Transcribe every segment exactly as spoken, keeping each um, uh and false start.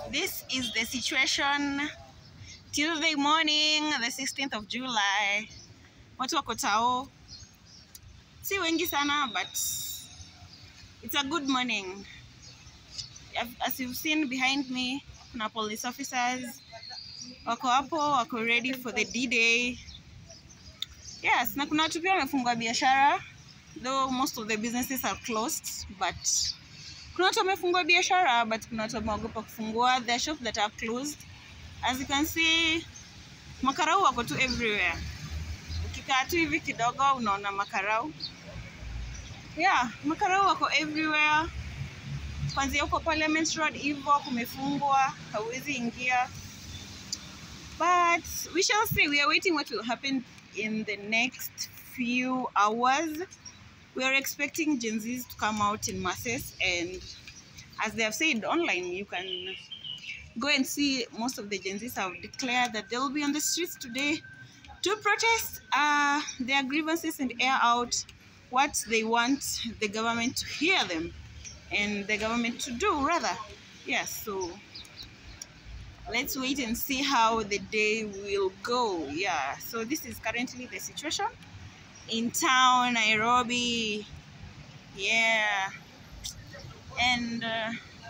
This is the situation Tuesday morning, the sixteenth of July. Watu wako tao. Si wengi sana, but it's a good morning. As you've seen behind me, kuna police officers. Wako hapo, wako ready for the D-Day. Yes, na kuna watu pia wamefungua biashara. Though most of the businesses are closed, but kuna watu wamefungua biashara, but kuna watu wameogopa kufungua. There are shops that are closed. As you can see, makarau wako tu everywhere. Ukikaa tu hivi kidogo unaona makarau. Yeah, makarau wako everywhere. Kwanzia huko Parliament Road hivyo kumefungwa, hauwezi ingia. But we shall see. We are waiting what will happen in the next few hours. We are expecting Gen Zs to come out in masses, and as they have said online, you can go and see most of the Gen Zs have declared that they will be on the streets today to protest uh, their grievances and air out what they want the government to hear them and the government to do, rather. Yes, so let's wait and see how the day will go. Yeah, so this is currently the situation in town, Nairobi. Yeah, and uh,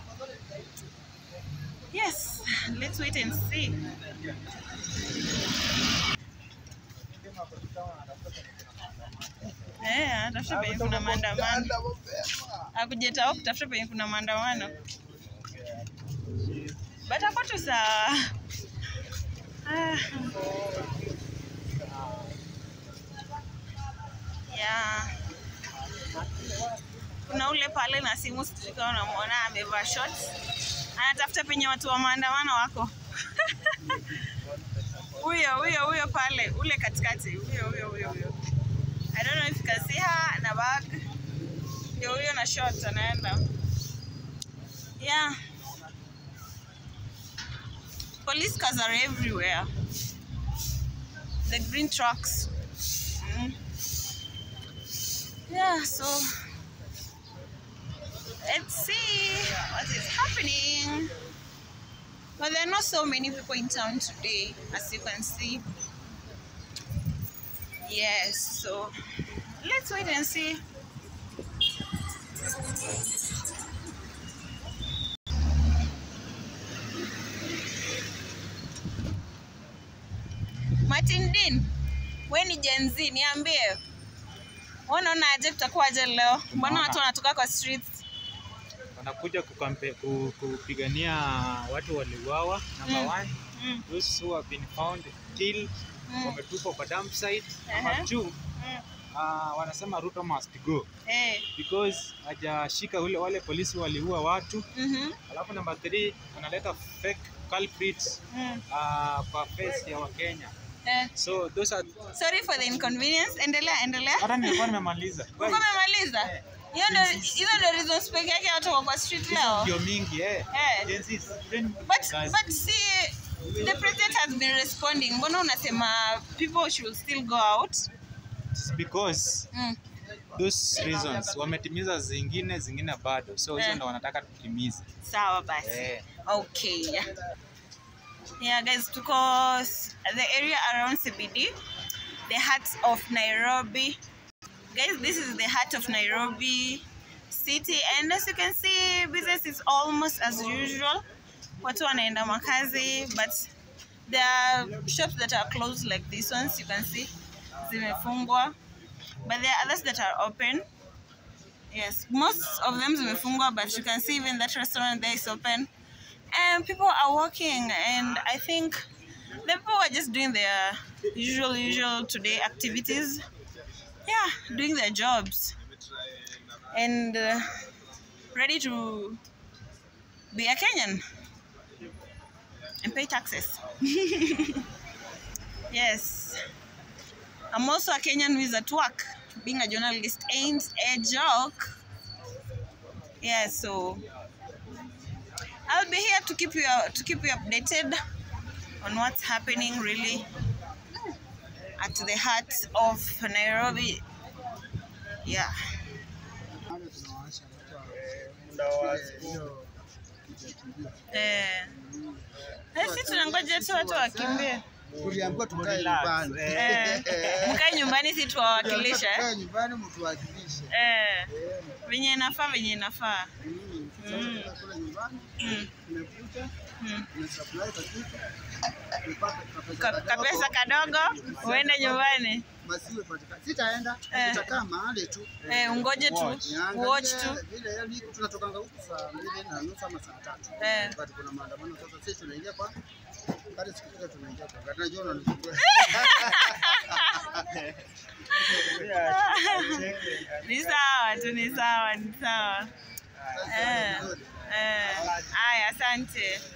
yes, let's wait and see. Eh, tafuta penye kuna maandamano. Akujeta huko tafuta penye kuna maandamano. But hapo tu saa. Ah. Yeah. Kuna ule pale na simu sijui unamuona amevaa shorts. Anatafuta penye watu wa maandamano wako. Huyo huyo huyo pale, ule katikati, huyo huyo huyo huyo. I don't know if you can see her na bag. Ndio huyo na shorts anaenda. Yeah. Police cars are everywhere. The green trucks. Mm. Yeah, so let's see what is happening. But there are not so many people in town today, as you can see. Yes, so let's wait and see. Martin Dean, when ni Gen Z, niambie. Unaona aje tutakuwa aje leo? Mbona watu wanatoka kwa streets? Wanakuja kukampe kupigania watu waliuawa. Number mm. one, mm. those who have been found killed, mm. wametupwa kwa dump site. Uh -huh. Number two, mm. uh, wanasema Ruto must go. Hey. Because hajashika wale wale polisi waliua watu. Mm -hmm. Alafu number three, wanaleta fake culprits mm. uh, kwa face ya Wakenya. Uh, so those are. Sorry for the inconvenience. Endelea, endelea. Hata nilikuwa nimemaliza. Uko umemaliza? Yeah. Hiyo ndio hizo ndio reasons pekee yake watu wako kwa street leo. Ndio mingi eh. Yeah. But but see, the president has been responding. Mbona unasema people should still go out? It's because mm. those reasons wametimiza zingine zingine bado. So hizo yeah. ndio wanataka tutimize. Sawa basi. Yeah. Okay. Yeah guys, tuko the area around C B D, the heart of Nairobi. Guys, this is the heart of Nairobi city, and as you can see, business is almost as usual. Watu wanaenda makazi, but there are shops that are closed like these ones, you can see. Zimefungwa. But there are others that are open. Yes, most of them zimefungwa, but you can see even that restaurant there is open. And people are walking, and I think the people are just doing their usual, usual today activities. Yeah, doing their jobs. And uh, ready to be a Kenyan and pay taxes. Yes. I'm also a Kenyan who is at work. Being a journalist ain't a joke. Yeah, so I'll be here to keep you to keep you updated on what's happening really at the heart of Nairobi. Yeah. Eh. Sisi tunangoja tu watu wakimbie. Tuliambiwa tukae nyumbani. Eh. Mkae nyumbani si tuwawakilisha. Tukae nyumbani mtuwakilishe. Eh. Venye inafaa venye inafaa. Mm. Kule nyumbani. Mm. Tumekuja. Mm. Tunasupply kitu. Kapesa kadogo uende nyumbani. Masiwe patikana. Sitaenda, nitakaa mahali tu. Eh, ungoje tu. Watch tu. Vile yani tunatokanga huku saa mbili na nusu ama saa tatu. Eh. Wakati kuna maandamano sasa sisi tunaingia kwa hadi sikifika tunaingia kwa. Tunajua unanijua. Ni sawa tu, ni sawa, ni sawa. Eh. Eh. Aya, asante.